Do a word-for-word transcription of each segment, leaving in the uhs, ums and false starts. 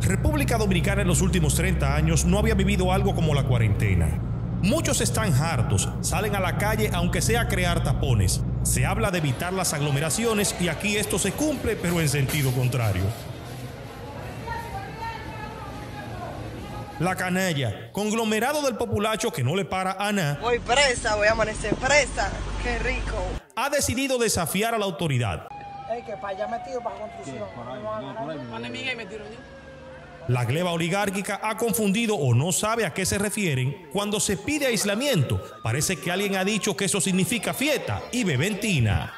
República Dominicana en los últimos treinta años no había vivido algo como la cuarentena. Muchos están hartos, salen a la calle aunque sea a crear tapones. Se habla de evitar las aglomeraciones y aquí esto se cumple, pero en sentido contrario. La Canalla, conglomerado del populacho que no le para a nada. Voy presa, voy a amanecer presa. Qué rico. Ha decidido desafiar a la autoridad. Ey, que para allá metido para construcción. La gleba oligárquica ha confundido o no sabe a qué se refieren cuando se pide aislamiento. Parece que alguien ha dicho que eso significa fiesta y beventina.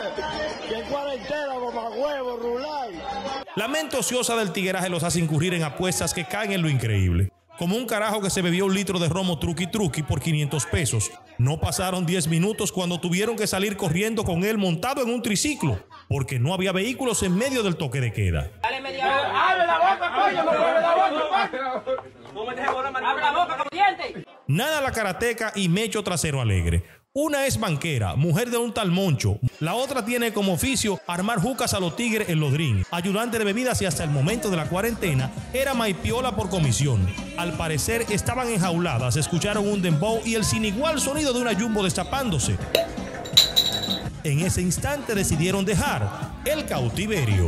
La mente ociosa del tigueraje los hace incurrir en apuestas que caen en lo increíble. Como un carajo que se bebió un litro de romo truqui truqui por quinientos pesos. No pasaron diez minutos cuando tuvieron que salir corriendo con él montado en un triciclo, porque no había vehículos en medio del toque de queda. Dale media hora. ¡Abre la boca, coño! ¡Abre la boca! No me dejes volar, ¡abre la boca, como diente! Nada la karateca y Mecho Trasero Alegre. Una es banquera, mujer de un tal Moncho. La otra tiene como oficio armar jucas a los tigres en Lodrín. Ayudante de bebidas y hasta el momento de la cuarentena era maipiola por comisión. Al parecer estaban enjauladas, escucharon un dembow y el sin igual sonido de una jumbo destapándose. En ese instante decidieron dejar el cautiverio.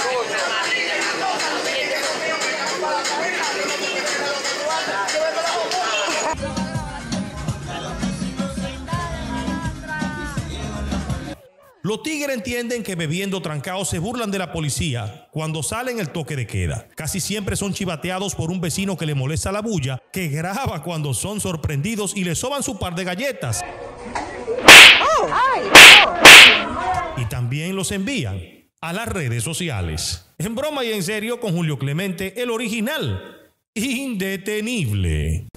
Los tigres entienden que bebiendo trancados se burlan de la policía cuando salen el toque de queda. Casi siempre son chivateados por un vecino que le molesta la bulla, que graba cuando son sorprendidos y le soban su par de galletas. Y también los envían a las redes sociales. En broma y en serio con Julio Clemente, el original, indetenible.